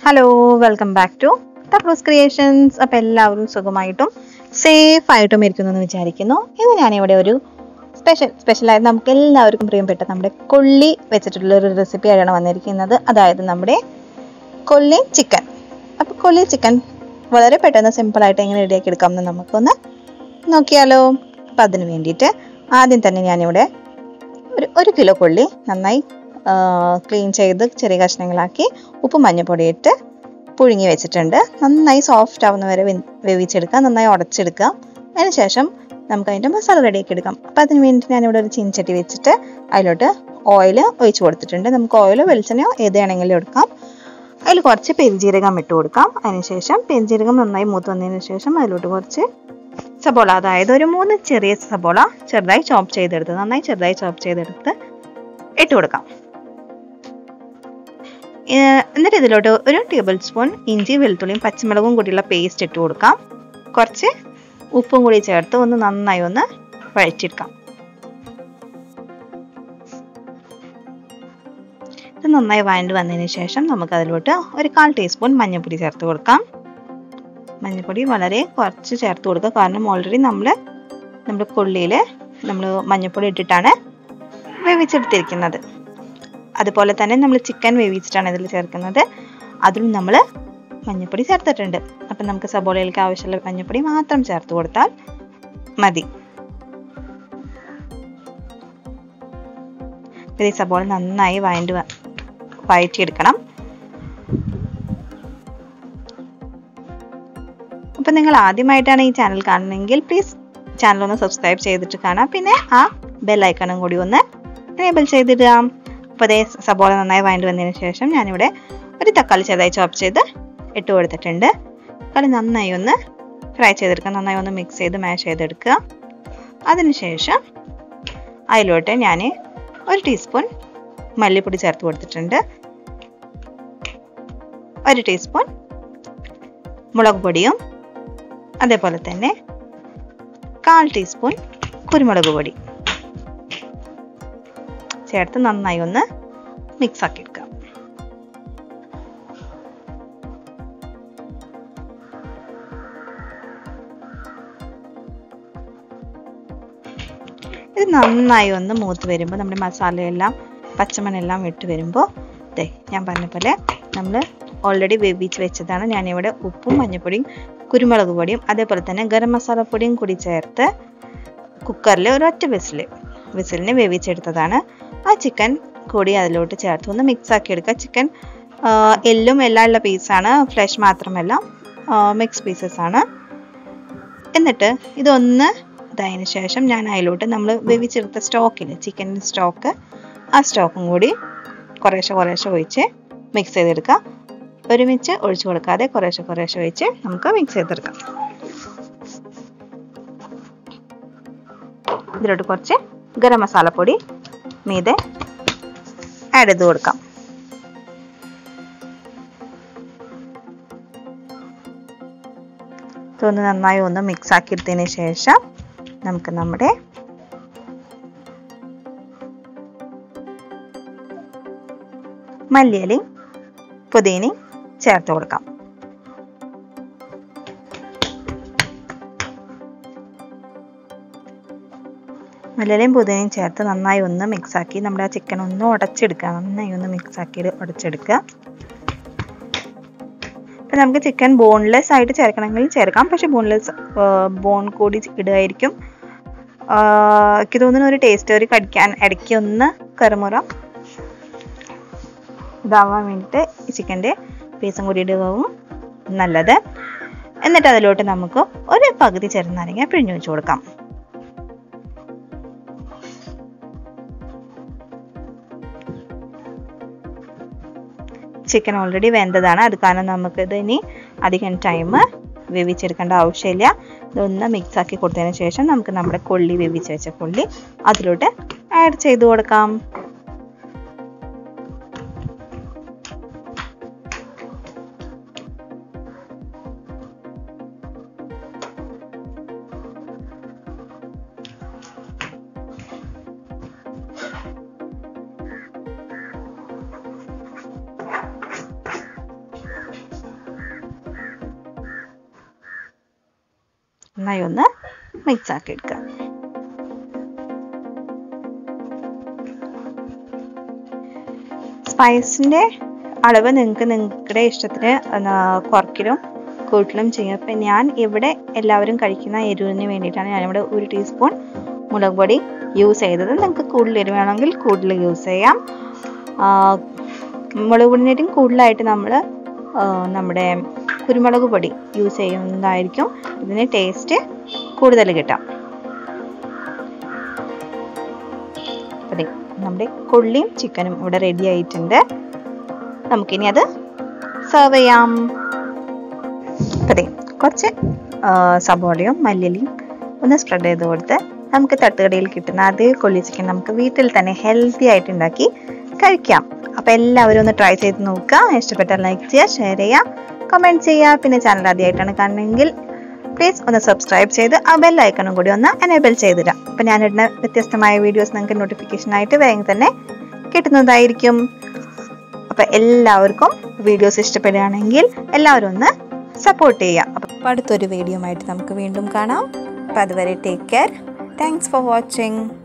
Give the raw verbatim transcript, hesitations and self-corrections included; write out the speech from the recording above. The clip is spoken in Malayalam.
Hello, welcome back to Takdus Creations. അപ്പോൾ എല്ലാവരും സുഖമായിട്ടും സേഫ് ആയിട്ടും ഇരിക്കുന്നു വിചാരിക്കുന്നു. ഇന്ന് ഞാനിവിടെ ഒരു സ്പെഷ്യൽ സ്പെഷ്യലായി നമുക്ക് എല്ലാവർക്കും പ്രിയപ്പെട്ട നമ്മുടെ കൊള്ളി വെച്ചിട്ടുള്ള ഒരു റെസിപ്പി ആയാണ് വന്നിരിക്കുന്നത്. അതായത് നമ്മുടെ കൊള്ളി ചിക്കൻ. അപ്പോൾ കൊള്ളി ചിക്കൻ വളരെ പെട്ടെന്ന് സിമ്പിളായിട്ട് എങ്ങനെ റെഡിയാക്കി എടുക്കാമെന്ന് നമുക്കൊന്ന് നോക്കിയാലോ. അപ്പം അതിന് വേണ്ടിയിട്ട് ആദ്യം തന്നെ ഞാനിവിടെ ഒരു ഒരു കിലോ കൊള്ളി നന്നായി ക്ലീൻ ചെയ്ത് ചെറിയ കഷ്ണങ്ങളാക്കി ഉപ്പ് മഞ്ഞൾപ്പൊടി ഇട്ട് പുഴുങ്ങി വെച്ചിട്ടുണ്ട്. നന്നായി സോഫ്റ്റ് ആവുന്ന വരെ വേവിച്ചെടുക്കുക, നന്നായി ഉടച്ചെടുക്കുക. അതിനുശേഷം നമുക്ക് അതിൻ്റെ മസാല റെഡിയാക്കി എടുക്കാം. അപ്പോൾ അതിന് വേണ്ടിയിട്ട് ഞാനിവിടെ ഒരു ചീനച്ചട്ടി വെച്ചിട്ട് അതിലോട്ട് ഓയിൽ ഒഴിച്ച് കൊടുത്തിട്ടുണ്ട്. നമുക്ക് ഓയിലോ വെളിച്ചെണ്ണയോ ഏത് വേണമെങ്കിലും എടുക്കാം. അതിൽ കുറച്ച് പെരുംജീരകം ഇട്ട് കൊടുക്കാം. അതിനുശേഷം പെരുംജീരകം നന്നായി മൂത്ത് വന്നതിന് ശേഷം അതിലോട്ട് കുറച്ച് സബോള, അതായത് ഒരു മൂന്ന് ചെറിയ സബോള ചെറുതായി ചോപ്പ് ചെയ്തെടുത്ത് നന്നായി ചെറുതായി ചോപ്പ് ചെയ്തെടുത്ത് ഇട്ട് കൊടുക്കാം. എന്നിട്ട് ഇതിലോട്ട് ഒരു ടേബിൾ സ്പൂൺ ഇഞ്ചി വെളുത്തുള്ളിയും പച്ചമുളകും കൂടിയുള്ള പേസ്റ്റ് ഇട്ട് കൊടുക്കാം. കുറച്ച് ഉപ്പും കൂടി ചേർത്ത് ഒന്ന് നന്നായി ഒന്ന് വഴറ്റിയെടുക്കാം. ഇത് നന്നായി വഴണ്ട് വന്നതിന് ശേഷം നമുക്ക് അതിലോട്ട് ഒരു കാൽ ടീസ്പൂൺ മഞ്ഞൾപ്പൊടി ചേർത്ത് കൊടുക്കാം. മഞ്ഞൾപ്പൊടി വളരെ കുറച്ച് ചേർത്ത് കൊടുക്കുക, കാരണം ഓൾറെഡി നമ്മൾ നമ്മുടെ കൊള്ളിയിൽ നമ്മൾ മഞ്ഞൾപ്പൊടി ഇട്ടിട്ടാണ് വേവിച്ചെടുത്തിരിക്കുന്നത്. അതുപോലെ തന്നെ നമ്മൾ ചിക്കൻ വേവിച്ചിട്ടാണ് ഇതിൽ ചേർക്കുന്നത്, അതിലും നമ്മൾ മഞ്ഞൾപ്പൊടി ചേർത്തിട്ടുണ്ട്. അപ്പം നമുക്ക് സബോളയിലേക്ക് ആവശ്യമുള്ള മഞ്ഞൾപ്പൊടി മാത്രം ചേർത്ത് കൊടുത്താൽ മതി. ഈ സബോള നന്നായി വഴണ്ട് വഴറ്റിയെടുക്കണം. അപ്പം നിങ്ങൾ ആദ്യമായിട്ടാണ് ഈ ചാനൽ കാണുന്നതെങ്കിൽ പ്ലീസ് ചാനൽ ഒന്ന് സബ്സ്ക്രൈബ് ചെയ്തിട്ട് കാണാം. പിന്നെ ആ ബെൽ ഐക്കണും കൂടി ഒന്ന് എനേബിൾ ചെയ്തിടുക. അപ്പോൾ അതേ സബോള നന്നായി വഴണ്ട് വന്നതിന് ശേഷം ഞാനിവിടെ ഒരു തക്കാളി ചെറുതായി ചോപ്പ് ചെയ്ത് ഇട്ട് കൊടുത്തിട്ടുണ്ട്. തക്കാളി നന്നായി ഒന്ന് ഫ്രൈ ചെയ്തെടുക്കുക, നന്നായി ഒന്ന് മിക്സ് ചെയ്ത് മാഷ് ചെയ്തെടുക്കുക. അതിനുശേഷം അതിലോട്ട് ഞാൻ ഒരു ടീസ്പൂൺ മല്ലിപ്പൊടി ചേർത്ത് കൊടുത്തിട്ടുണ്ട്. ഒരു ടീസ്പൂൺ മുളക് പൊടിയും അതേപോലെ തന്നെ കാൽ ടീസ്പൂൺ കുരുമുളക് പൊടി ചേർത്ത് നന്നായി ഒന്ന് മിക്സ് ആക്കി എടുക്കാം. ഇത് നന്നായി ഒന്ന് മൂത്ത് വരുമ്പോൾ നമ്മുടെ മസാലയെല്ലാം പച്ചമണെല്ലാം ഇട്ട് വരുമ്പോൾ ദേ ഞാൻ പറഞ്ഞ പോലെ നമ്മൾ ഓൾറെഡി വേവിച്ച് വെച്ചതാണ്. ഞാനിവിടെ ഉപ്പും മഞ്ഞൾപ്പൊടിയും കുരുമുളക് പൊടിയും അതേപോലെ തന്നെ ഗരം മസാലപ്പൊടിയും കൂടി ചേർത്ത് കുക്കറിൽ ഒരൊറ്റ വിസിൽ വിസിലിന് വേവിച്ചെടുത്തതാണ്. ആ ചിക്കൻ കൂടി അതിലോട്ട് ചേർത്ത് ഒന്ന് മിക്സ് ആക്കി എടുക്കുക. ചിക്കൻ എല്ലും എല്ലാം ഉള്ള പീസാണ്, ഫ്ലഷ് മാത്രമല്ല മിക്സ് പീസസ് ആണ്. എന്നിട്ട് ഇതൊന്ന് ഇതായതിനു ശേഷം ഞാൻ അതിലോട്ട് നമ്മൾ വേവിച്ചെടുത്ത സ്റ്റോക്കിൽ ചിക്കൻ്റെ സ്റ്റോക്ക് ആ സ്റ്റോക്കും കൂടി കുറേശ്ശെ കുറേശ്ശെ ഒഴിച്ച് മിക്സ് ചെയ്തെടുക്കുക. ഒരുമിച്ച് ഒഴിച്ചു കൊടുക്കാതെ കുറേശ്ശെ കുറേശ്ശെ ഒഴിച്ച് നമുക്ക് മിക്സ് ചെയ്തെടുക്കാം. ഇതിലോട്ട് കുറച്ച് ഗരം മസാലപ്പൊടി മീതെ ആഡ് ചെയ്ത് കൊടുക്കാം. ഇതൊന്ന് നന്നായി ഒന്ന് മിക്സ് ആക്കിയെടുത്തതിന് ശേഷം നമുക്ക് നമ്മുടെ മല്ലിയിലയും പുതിനയും ചേർത്ത് കൊടുക്കാം. മല്ലിയിലയും പുതിനയും ചേർത്ത് നന്നായി ഒന്ന് മിക്സാക്കി നമ്മുടെ ആ ചിക്കൻ ഒന്ന് ഉടച്ചെടുക്കുക. നന്നായി ഒന്ന് മിക്സാക്കി ഉടച്ചെടുക്കുക. അപ്പം നമുക്ക് ചിക്കൻ ബോൺലെസ് ആയിട്ട് ചേർക്കണമെങ്കിൽ ചേർക്കാം, പക്ഷെ ബോൺലെസ് ബോൺ കൂടി ഇടുമായിരിക്കും എനിക്ക് തോന്നുന്നു ഒരു ടേസ്റ്റ്, ഒരു കടിക്കാൻ ഇടയ്ക്ക് ഒന്ന് കറുമുറ ഇതാവാൻ വേണ്ടിയിട്ട് ഈ ചിക്കൻ്റെ പീസും കൂടി ഇടുകയും നല്ലത്. എന്നിട്ട് അതിലോട്ട് നമുക്ക് ഒരു പകുതി ചെറുനാരങ്ങ പിഴിഞ്ഞു വെച്ച് കൊടുക്കാം. ചിക്കൻ ഓൾറെഡി വെന്തതാണ്, അത് കാരണം നമുക്കിത് ഇനി അധികം ടൈം വേവിച്ചെടുക്കേണ്ട ആവശ്യമില്ല. ഇതൊന്ന് മിക്സ് ആക്കി കൊടുത്തതിന് ശേഷം നമുക്ക് നമ്മുടെ കൊള്ളി വേവിച്ച് വെച്ച കൊള്ളി അതിലോട്ട് ആഡ് ചെയ്ത് കൊടുക്കാം. നന്നായി ഒന്ന് മിക്സ് ആക്കി എടുക്കുക. സ്പൈസിൻ്റെ അളവ് നിങ്ങൾക്ക് നിങ്ങളുടെ ഇഷ്ടത്തിന് കുറയ്ക്കലും കൂട്ടലും ചെയ്യും. അപ്പം ഞാൻ ഇവിടെ എല്ലാവരും കഴിക്കുന്ന എരിവിന് വേണ്ടിയിട്ടാണ് ഞാനിവിടെ ഒരു ടീസ്പൂൺ മുളക് പൊടി യൂസ് ചെയ്തത്. നിങ്ങൾക്ക് കൂടുതൽ എരിവ് വേണമെങ്കിൽ കൂടുതൽ യൂസ് ചെയ്യാം. മുളക് പൊടിനേറ്റും കൂടുതലായിട്ട് നമ്മൾ നമ്മുടെ കുരുമുളക് പൊടി യൂസ് ചെയ്യുന്നതായിരിക്കും ഇതിന് ടേസ്റ്റ് കൂടുതൽ കിട്ടാം. അതെ, നമ്മുടെ കൊള്ളിയും ചിക്കനും ഇവിടെ റെഡി ആയിട്ടുണ്ട്. നമുക്കിനി അത് സെർവ് ചെയ്യാം. അതെ, കുറച്ച് സബോളയും മല്ലിയിലയും ഒന്ന് സ്പ്രെഡ് ചെയ്ത് കൊടുത്ത് നമുക്ക് തട്ടുകടയിൽ കിട്ടുന്ന അതേ കൊള്ളി ചിക്കൻ നമുക്ക് വീട്ടിൽ തന്നെ ഹെൽത്തി ആയിട്ട് ഉണ്ടാക്കി കഴിക്കാം. അപ്പോൾ എല്ലാവരും ഒന്ന് ട്രൈ ചെയ്ത് നോക്കുക. ഇഷ്ടപ്പെട്ടാൽ ലൈക്ക് ചെയ്യുക, ഷെയർ ചെയ്യുക, കമൻറ്റ് ചെയ്യുക. പിന്നെ ചാനൽ ആദ്യമായിട്ടാണ് കാണണമെങ്കിൽ പ്ലീസ് ഒന്ന് സബ്സ്ക്രൈബ് ചെയ്ത് ആ ബെൽ ഐക്കണും കൂടി ഒന്ന് എനേബിൾ ചെയ്തിടാം. അപ്പോൾ ഞാനിടുന്ന വ്യത്യസ്തമായ വീഡിയോസ് നിങ്ങൾക്ക് നോട്ടിഫിക്കേഷനായിട്ട് വേഗം തന്നെ കിട്ടുന്നതായിരിക്കും. അപ്പോൾ എല്ലാവർക്കും വീഡിയോസ് ഇഷ്ടപ്പെടുകയാണെങ്കിൽ എല്ലാവരും ഒന്ന് സപ്പോർട്ട് ചെയ്യുക. അപ്പോൾ അടുത്തൊരു വീഡിയോ ആയിട്ട് നമുക്ക് വീണ്ടും കാണാം. അപ്പോൾ അതുവരെ take care. Thanks for watching.